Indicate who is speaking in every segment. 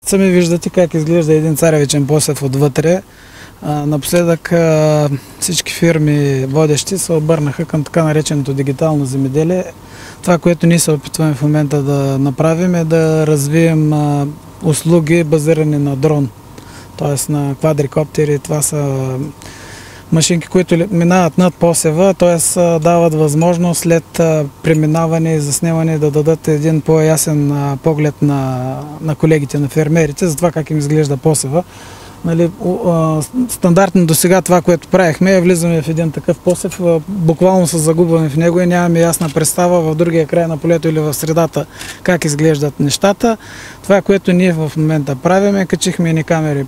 Speaker 1: Сами виждате как изглежда един царевичен посев отвътре. Напоследък всички фирми водещи се обърнаха към така нареченото дигитално земеделие. Това, което ние се опитваме в момента да направим, е да развием услуги базирани на дрон, т.е. на квадрикоптери. Това са машинки, които минават над посева, т.е. дават възможност след преминаване и заснемане да дадат един по-ясен поглед на колегите, на фермерите, за това как им изглежда посева. Нали, стандартно до сега това, което правихме, влизаме в един такъв посев, буквално се загубваме в него и нямаме ясна представа в другия край на полето или в средата как изглеждат нещата. Това, което ние в момента правим, качихме ни камери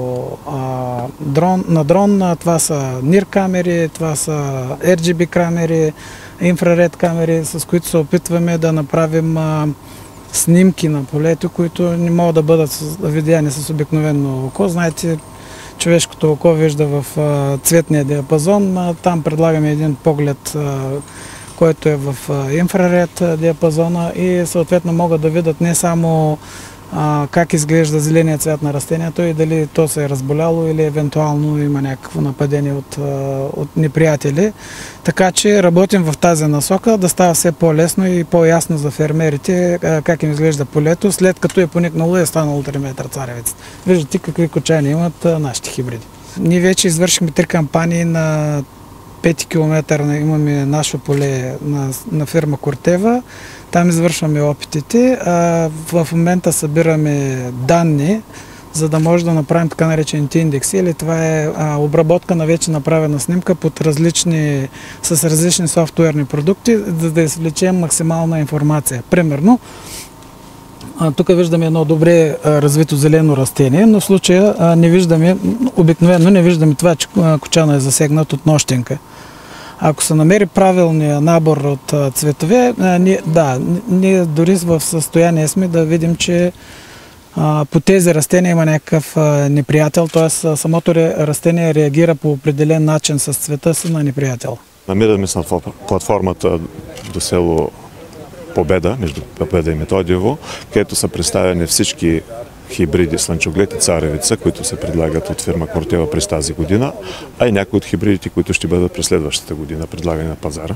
Speaker 1: на дрон, това са NIR камери, това са RGB камери, инфраред камери, с които се опитваме да направим снимки на полето, които не могат да бъдат видяни с обикновено око. Знаете, човешкото око вижда в цветния диапазон. Там предлагаме един поглед, който е в инфраред диапазона и съответно могат да видят не само как изглежда зеления цвят на растението и дали то се е разболяло или евентуално има някакво нападение от неприятели. Така че работим в тази насока да става все по-лесно и по-ясно за фермерите как им изглежда полето, след като е поникнало и е станало 3 метра царевица. Виждате какви кочани имат нашите хибриди. Ние вече извършихме 3 кампании на 5 км имаме наше поле на фирма Кортева. Там извършваме опитите. В момента събираме данни, за да може да направим така наречените индекси. Или това е обработка на вече направена снимка с различни софтуерни продукти, за да извлечем максимална информация. Примерно, тук виждаме едно добре развито зелено растение, но в случая обикновено не виждаме това, че кочана е засегнат от нощенка. Ако се намери правилния набор от цветове, ние дори в състояние сме да видим, че по тези растения има някакъв неприятел, т.е. самото растение реагира по определен начин с цвета си на неприятел.
Speaker 2: Намираме се на платформата до село Победа, между Победа и Методиево, където са представени всички хибриди слънчоглед и царевица, които се предлагат от фирма Кортева през тази година, а и някои от хибридите, които ще бъдат през следващата година предлагани на пазара.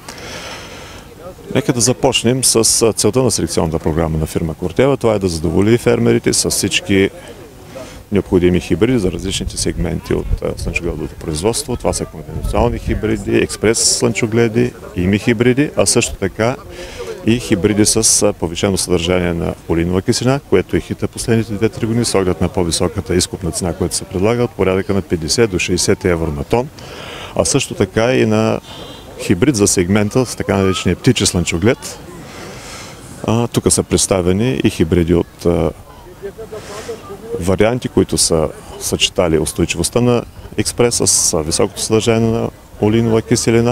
Speaker 2: Нека да започнем с целта на селекционната програма на фирма Кортева. Това е да задоволи фермерите с всички необходими хибриди за различните сегменти от слънчогледовото производство. Това са конвенционални хибриди, експрес слънчогледи, ими хибриди, а също така и хибриди с повишено съдържание на олийнова киселина, което е хита последните 2-3 години с оглед на по-високата изкупна цена, която се предлага от порядъка на 50 до 60 евро на тон, а също така и на хибрид за сегмента с така наречения птичи слънчоглед. Тук са представени и хибриди от варианти, които са съчетали устойчивостта на експреса с високото съдържание на олийнова киселина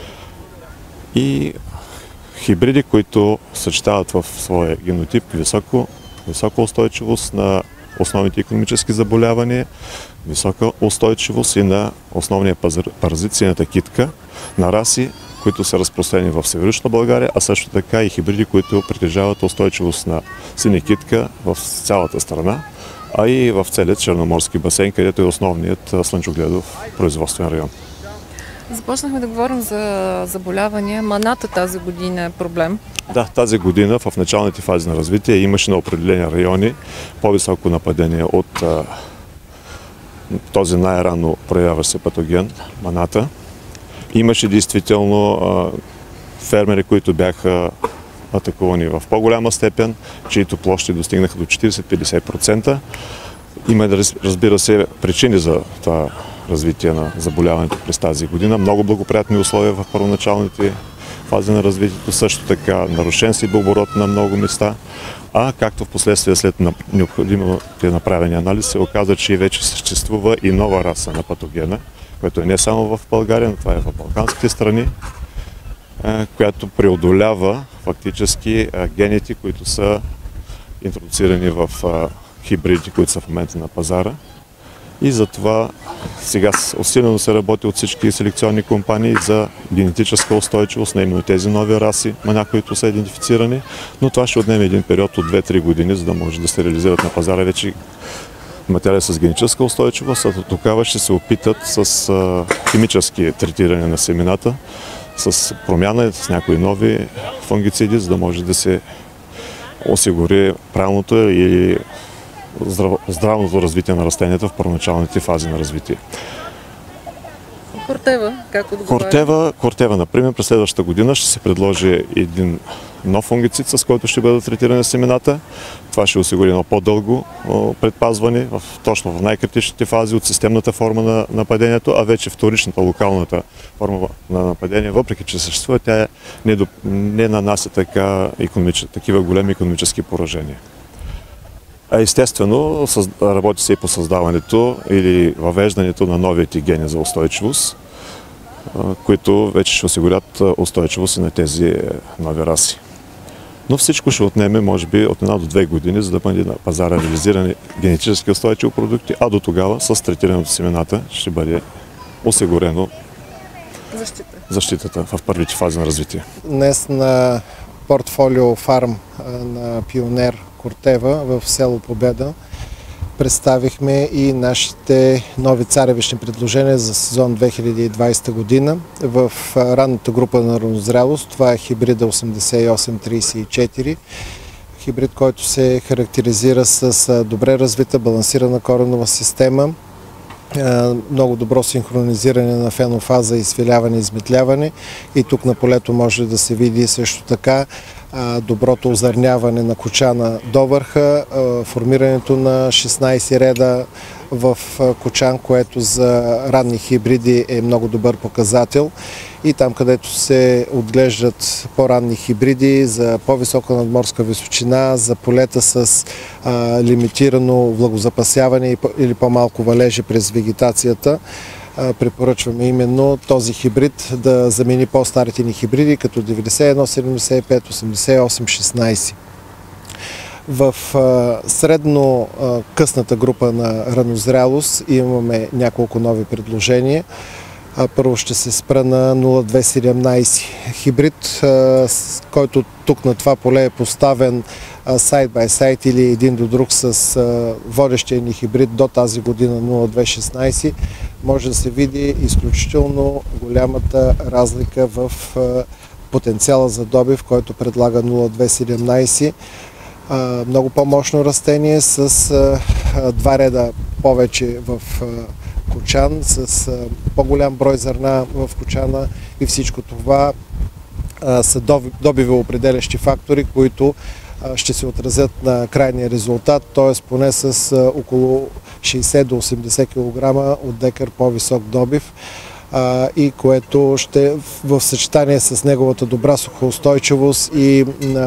Speaker 2: и хибриди, които съчетават в своя генотип висока устойчивост на основните икономически заболявания, висока устойчивост и на основния паразит синята китка, на раси, които са разпространени в Североизточна България, а също така и хибриди, които притежават устойчивост на синя китка в цялата страна, а и в целият Черноморски басейн, където е основният слънчогледов производствен район.
Speaker 3: Започнахме да говорим за заболявания. Маната тази година е проблем.
Speaker 2: Да, тази година в началните фази на развитие имаше на определени райони по-високо нападение от този най-рано проявяващ се патоген, маната. Имаше действително фермери, които бяха атакувани в по-голяма степен, чието площи достигнаха до 40-50%. Има, разбира се, причини за това развитие на заболяването през тази година. Много благоприятни условия в първоначалните фази на развитието, също така нарушен сидбооборот на много места, а както в последствие след необходимите направени анализ се оказа, че вече съществува и нова раса на патогена, което е не само в България, но това е в балканските страни, която преодолява фактически гените, които са интродуцирани в хибриди, които са в момента на пазара. И затова сега усилено се работи от всички селекционни компании за генетическа устойчивост на именно тези нови раси, мана, които са идентифицирани, но това ще отнеме един период от 2-3 години, за да може да се реализират на пазара вече материали с генетическа устойчивост, а тогава ще се опитат с химически третиране на семената, с промяна, с някои нови фунгициди, за да може да се осигури правилното и здравното развитие на растенията в първоначалните фази на развитие.
Speaker 3: Кортева, как отговаря?
Speaker 2: Кортева, например, през следващата година ще се предложи един нов фунгицид, с който ще бъдат третирани семената. Това ще осигури едно по-дълго предпазване, точно в най-критичните фази от системната форма на нападението, а вече вторичната, локалната форма на нападение, въпреки че съществува, тя не нанася такива големи икономически поражения. А естествено, работи се и по създаването или въвеждането на новите гени за устойчивост, които вече ще осигурят устойчивост и на тези нови раси. Но всичко ще отнеме, може би, от 1 до 2 години, за да бъде на пазара реализирани генетически устойчиви продукти, а до тогава с третирането семената ще бъде осигурено защитата в първите фази на развитие.
Speaker 4: Днес на портфолио фарм на Пионер Кортева в село Победа представихме и нашите нови царевични предложения за сезон 2020 година. В ранната група на ранозрялост това е хибрида 8834, хибрид, който се характеризира с добре развита балансирана коренова система, много добро синхронизиране на фенофаза, изфиляване и изметляване, и тук на полето може да се види също така доброто озърняване на кочана до върха, формирането на 16 реда в кочан, което за ранни хибриди е много добър показател. И там, където се отглеждат по-ранни хибриди за по-висока надморска височина, за полета с лимитирано влагозапасяване или по-малко валежи през вегетацията, препоръчваме именно този хибрид да замени по-старите ни хибриди, като 91-75, 88-16. В средно късната група на ранозрялост имаме няколко нови предложения. Първо ще се спра на 0217 хибрид, който тук на това поле е поставен сайд бай сайд или един до друг с водещия ни хибрид до тази година 0216. Може да се види изключително голямата разлика в потенциала за добив, който предлага 0217. Много по-мощно растение с 2 реда повече в кочан, с по-голям брой зърна в кочана, и всичко това са добивоопределящи фактори, които ще се отразят на крайния резултат, т.е. поне с около 60 до 80 кг от декар по-висок добив, и което ще в съчетание с неговата добра сухоустойчивост и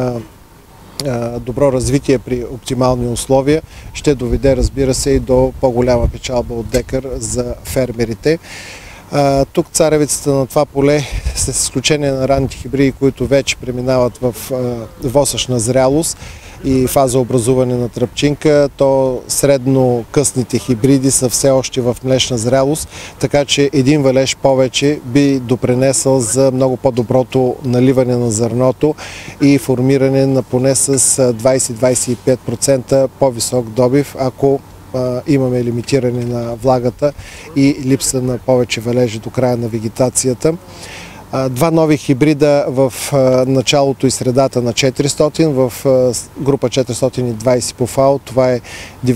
Speaker 4: добро развитие при оптимални условия ще доведе, разбира се, и до по-голяма печалба от декар за фермерите. Тук царевицата на това поле, с изключение на ранните хибриди, които вече преминават в восъчна зрялост и фаза образуване на тръпчинка, то средно късните хибриди са все още в млечна зрялост, така че един валеж повече би допринесъл за много по-доброто наливане на зърното и формиране на поне с 20-25% по-висок добив, ако имаме лимитиране на влагата и липса на повече валежи до края на вегетацията. Два нови хибрида в началото и средата на 400, в група 420 по ФАО, това е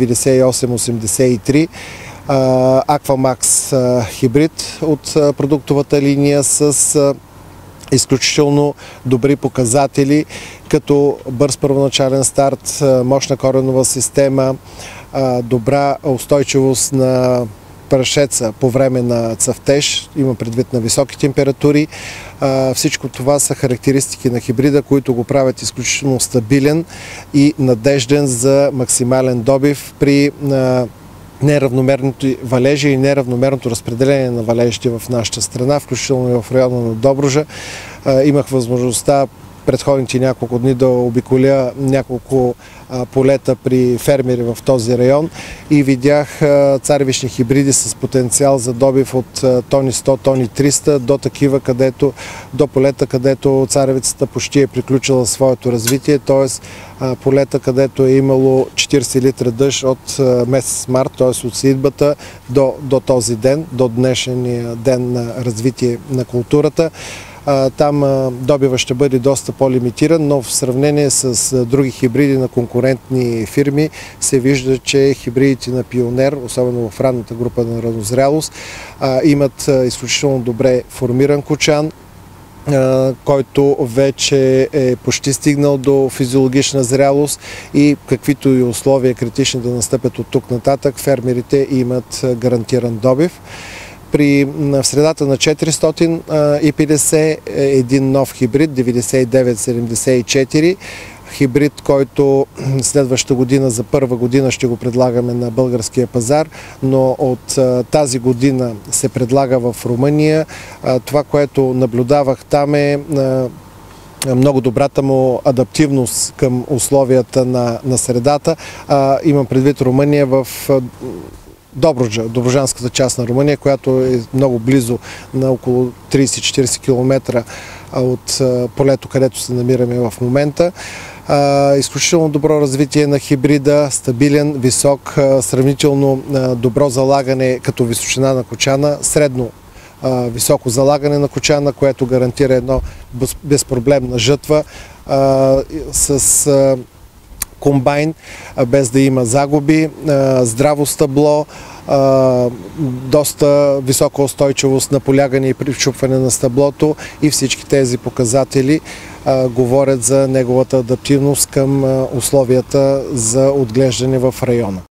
Speaker 4: 9883. Аквамакс хибрид от продуктовата линия с изключително добри показатели, като бърз първоначален старт, мощна коренова система, добра устойчивост на прашеца по време на цъфтеж, има предвид на високи температури. Всичко това са характеристики на хибрида, които го правят изключително стабилен и надежден за максимален добив при неравномерното валежи и неравномерното разпределение на валежите в нашата страна, включително и в района на Добруджа. Имах възможността предходните няколко дни да обиколя няколко полета при фермери в този район и видях царевични хибриди с потенциал за добив от тони 100, тони 300 до такива, до полета, където царевицата почти е приключила своето развитие, т.е. полета, където е имало 40 литра дъжд от месец март, т.е. от сеитбата до този ден, до днешния ден на развитие на културата. Там добива ще бъде доста по-лимитиран, но в сравнение с други хибриди на конкурентни фирми се вижда, че хибридите на Пионер, особено в ранната група на ранозрялост, имат изключително добре формиран кочан, който вече е почти стигнал до физиологична зрялост и каквито и условия критични да настъпят от тук нататък, фермерите имат гарантиран добив. В средата на 450 един нов хибрид, 9974, хибрид, който следващата година за първа година ще го предлагаме на българския пазар, но от тази година се предлага в Румъния. Това, което наблюдавах там е много добрата му адаптивност към условията на средата. Имам предвид Румъния в Добруджа, добруджанската част на Румъния, която е много близо, на около 30-40 км от полето, където се намираме в момента. Изключително добро развитие на хибрида, стабилен, висок, сравнително добро залагане като височина на кочана, средно високо залагане на кочана, което гарантира едно безпроблемна жътва с комбайн, без да има загуби, здраво стъбло, доста висока устойчивост на полягане и причупване на стъблото и всички тези показатели говорят за неговата адаптивност към условията за отглеждане в района.